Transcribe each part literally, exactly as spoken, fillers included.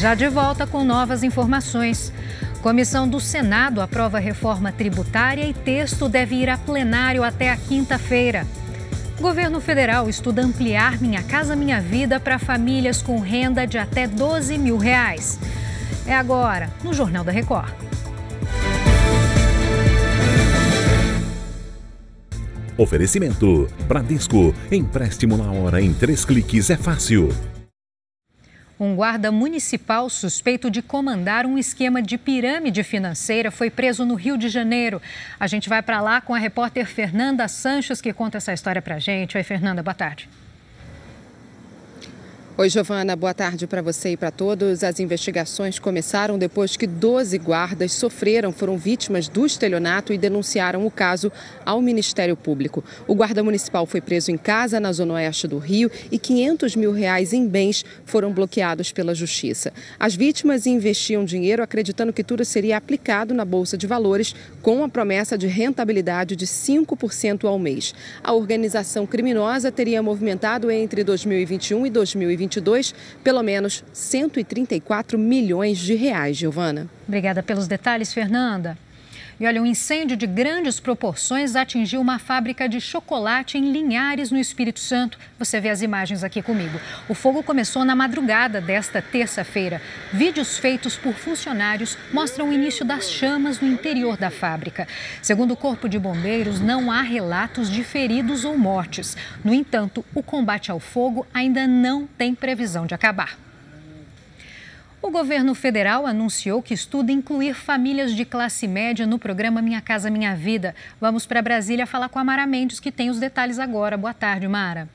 Já de volta com novas informações. Comissão do Senado aprova reforma tributária e texto deve ir a plenário até a quinta-feira. Governo federal estuda ampliar Minha Casa Minha Vida para famílias com renda de até doze mil reais. É agora, no Jornal da Record. Oferecimento Bradesco. Empréstimo na hora em três cliques é fácil. Um guarda municipal suspeito de comandar um esquema de pirâmide financeira foi preso no Rio de Janeiro. A gente vai para lá com a repórter Fernanda Sanches, que conta essa história para a gente. Oi, Fernanda, boa tarde. Oi, Giovana, boa tarde para você e para todos. As investigações começaram depois que doze guardas sofreram, foram vítimas do estelionato e denunciaram o caso ao Ministério Público. O guarda municipal foi preso em casa, na zona oeste do Rio, e quinhentos mil reais em bens foram bloqueados pela Justiça. As vítimas investiam dinheiro acreditando que tudo seria aplicado na Bolsa de Valores, com a promessa de rentabilidade de cinco por cento ao mês. A organização criminosa teria movimentado entre dois mil e vinte e um e dois mil e vinte e dois pelo menos cento e trinta e quatro milhões de reais, Giovana. Obrigada pelos detalhes, Fernanda. E olha, um incêndio de grandes proporções atingiu uma fábrica de chocolate em Linhares, no Espírito Santo. Você vê as imagens aqui comigo. O fogo começou na madrugada desta terça-feira. Vídeos feitos por funcionários mostram o início das chamas no interior da fábrica. Segundo o Corpo de Bombeiros, não há relatos de feridos ou mortes. No entanto, o combate ao fogo ainda não tem previsão de acabar. O governo federal anunciou que estuda incluir famílias de classe média no programa Minha Casa Minha Vida. Vamos para Brasília falar com a Mara Mendes, que tem os detalhes agora. Boa tarde, Mara.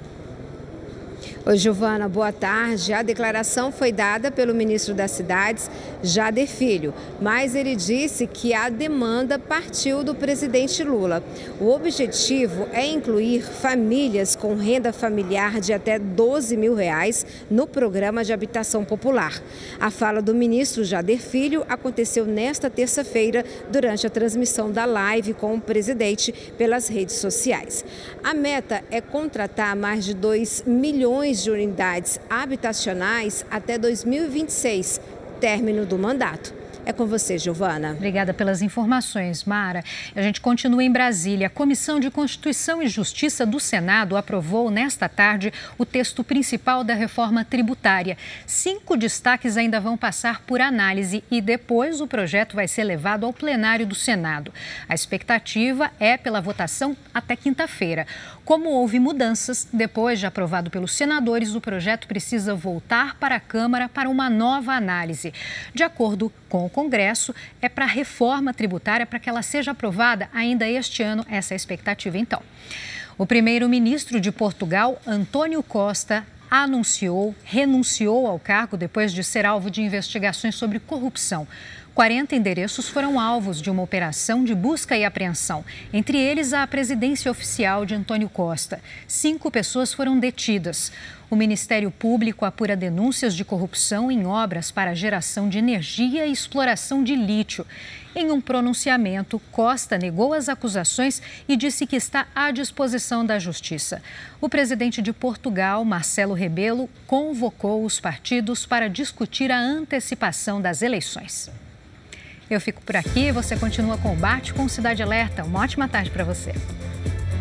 Oi, Giovana, boa tarde. A declaração foi dada pelo ministro das Cidades, Jader Filho, mas ele disse que a demanda partiu do presidente Lula. O objetivo é incluir famílias com renda familiar de até doze mil reais no programa de habitação popular. A fala do ministro Jader Filho aconteceu nesta terça-feira durante a transmissão da live com o presidente pelas redes sociais. A meta é contratar mais de dois milhões de unidades habitacionais até dois mil e vinte e seis, término do mandato. É com você, Giovana. Obrigada pelas informações, Mara. A gente continua em Brasília. A Comissão de Constituição e Justiça do Senado aprovou nesta tarde o texto principal da reforma tributária. Cinco destaques ainda vão passar por análise e depois o projeto vai ser levado ao plenário do Senado. A expectativa é pela votação até quinta-feira. Como houve mudanças, depois de aprovado pelos senadores, o projeto precisa voltar para a Câmara para uma nova análise. De acordo com o Congresso, é para a reforma tributária para que ela seja aprovada ainda este ano, essa é a expectativa então. O primeiro-ministro de Portugal, António Costa, anunciou, renunciou ao cargo depois de ser alvo de investigações sobre corrupção. quarenta endereços foram alvos de uma operação de busca e apreensão, entre eles a presidência oficial de António Costa. Cinco pessoas foram detidas. O Ministério Público apura denúncias de corrupção em obras para geração de energia e exploração de lítio. Em um pronunciamento, Costa negou as acusações e disse que está à disposição da Justiça. O presidente de Portugal, Marcelo Rebelo, convocou os partidos para discutir a antecipação das eleições. Eu fico por aqui, você continua com o Bate com Cidade Alerta. Uma ótima tarde para você.